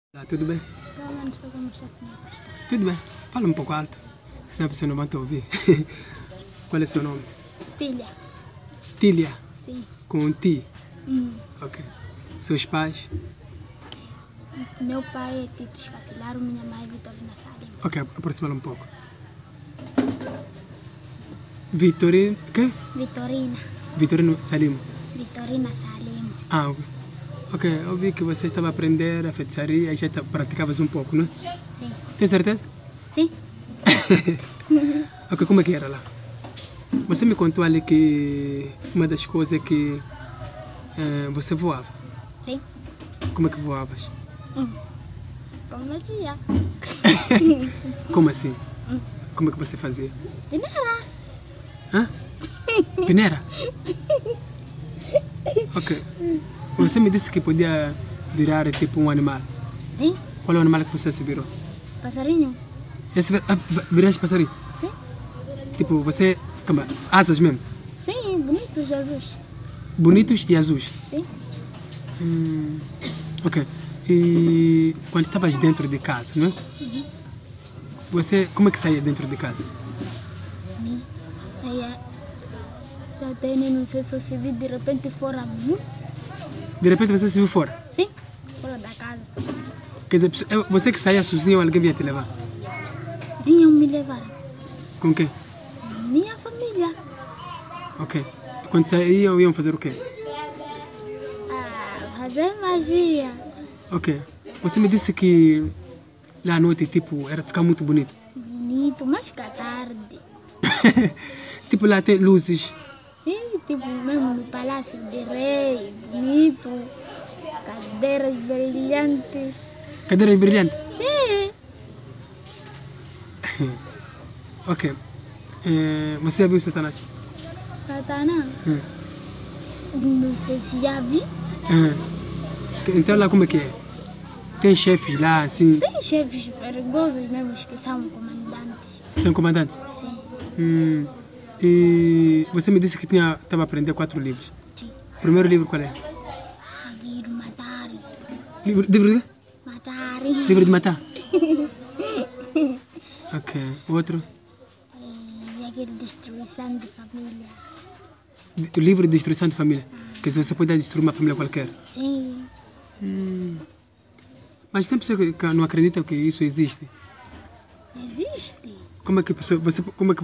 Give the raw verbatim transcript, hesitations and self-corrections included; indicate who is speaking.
Speaker 1: Tá, tudo bem?
Speaker 2: Eu não sei como está, senhor pastor.
Speaker 1: Tudo bem. Fala um pouco alto, senão a pessoa não vai te ouvir. Qual é o seu nome?
Speaker 2: Filha.
Speaker 1: Tília,
Speaker 2: Sim.
Speaker 1: com um T.
Speaker 2: Hum.
Speaker 1: Ok. Seus pais?
Speaker 2: Meu pai é Tito Escapilaro, minha mãe é Vitorina Salim.
Speaker 1: Ok, aproxima-la um pouco. Vitorino... Quê?
Speaker 2: Vitorina.
Speaker 1: Vitorino Salim.
Speaker 2: Vitorina Salim.
Speaker 1: Ah, ok. Ok, eu vi que você estava a aprender a feitiçaria e já tá- praticavas um pouco, né?
Speaker 2: Sim.
Speaker 1: Tem certeza?
Speaker 2: Sim?
Speaker 1: Ok, como é que era lá? Você me contou ali que uma das coisas é que eh, você voava.
Speaker 2: Sim.
Speaker 1: Como é que voavas?
Speaker 2: Hum. Com magia.
Speaker 1: Como assim?
Speaker 2: Hum.
Speaker 1: Como é que você fazia?
Speaker 2: Primeira.
Speaker 1: Hã? Peneira? Ok. Você me disse que podia virar tipo um animal.
Speaker 2: Sim.
Speaker 1: Qual é o animal que você se virou?
Speaker 2: Passarinho.
Speaker 1: Esse vir... ah, viraste passarinho?
Speaker 2: Sim.
Speaker 1: Tipo, você... Calma, asas mesmo.
Speaker 2: Sim, bonito Jesus.
Speaker 1: Bonitos e azuis.
Speaker 2: Sim.
Speaker 1: Hum, ok. E quando estavas dentro de casa, não é?
Speaker 2: Uhum.
Speaker 1: Você, como é que saía dentro de casa?
Speaker 2: Sim. Aí é. Já tenho, não sei se eu se vi de repente fora. Hum?
Speaker 1: De repente você se viu fora.
Speaker 2: Sim. Fora da casa.
Speaker 1: Quer dizer, é você que saía sozinho ou alguém vinha te levar?
Speaker 2: Vinham me levar.
Speaker 1: Com quem?
Speaker 2: Minha família.
Speaker 1: Ok. Quando saíam, iam fazer o quê?
Speaker 2: Ah, fazer magia.
Speaker 1: Ok. Você me disse que lá à noite, tipo, era ficar muito bonito.
Speaker 2: Bonito, mas que à tarde.
Speaker 1: Tipo, lá tem luzes.
Speaker 2: Sim, tipo mesmo no Palácio de Rei, bonito, cadeiras brilhantes.
Speaker 1: Cadeiras brilhantes.
Speaker 2: Sim.
Speaker 1: Ok. Eh, você já viu Satanás?
Speaker 2: Satanás,
Speaker 1: Hum.
Speaker 2: não sei se já vi.
Speaker 1: Eh, Então lá como é que é? Tem chefes lá, assim,
Speaker 2: Tem chefes perigosos mesmo que são comandantes.
Speaker 1: são comandantes?
Speaker 2: Sim.
Speaker 1: Hum. E você me disse que tinha estava a aprender quatro livros.
Speaker 2: Sim.
Speaker 1: O primeiro livro qual é?
Speaker 2: Agir, matar.
Speaker 1: Livro, livro de?
Speaker 2: Matar.
Speaker 1: Livro de matar. Ok. O outro?
Speaker 2: E aquele destruição de família.
Speaker 1: O livro de destruição de família. Quer dizer, você pode destruir uma família qualquer.
Speaker 2: Sim.
Speaker 1: Hum. Mas tem pessoas que que não acreditam que isso existe.
Speaker 2: Existe.
Speaker 1: Como é que a pessoa, você, como é que